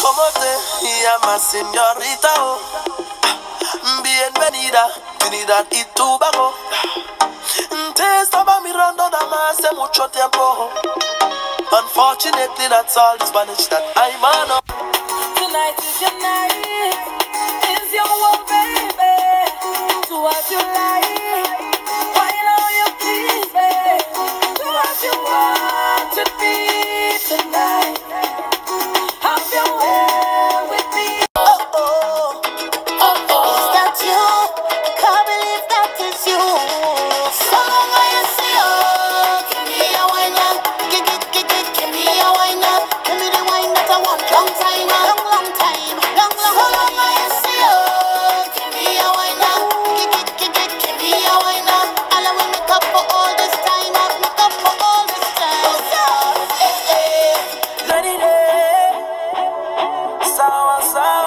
como te llamas, señorita? Oh. Bienvenida, Trinidad y Tobago. Te estaba mirando nada más hace mucho tiempo. Unfortunately, that's all the Spanish that I'm on. Tonight is your night, is your world, baby. Do what you like, why now you please, baby. Do what you want to be tonight. Have your way with me. Oh, oh, oh, oh. Is that you? I can't believe that is you. So long I see you. Give me a wine now. Give me a wine now. Give me the wine that I want. Long time, long time. So long I see you. Give me a wine now. Give me a wine now. All I will make up for all this time. I've make up for all this time. Ready, sawa sawa.